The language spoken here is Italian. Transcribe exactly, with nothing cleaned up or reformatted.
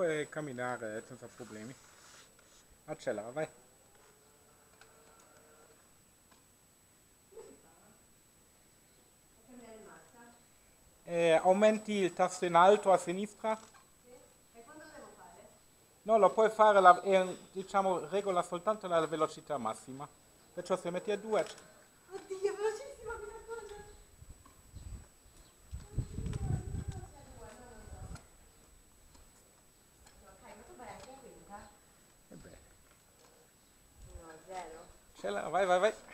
puoi camminare senza problemi. Accelera, vai. E aumenti il tasto in alto a sinistra. E quando devo fare? No, lo puoi fare, la, è, diciamo, regola soltanto la velocità massima. Perciò se metti a due... Oddio, è velocissima questa cosa! Ok, ma tu vai anche a quinta? E beh, No, zero. accelera, vai, vai, vai.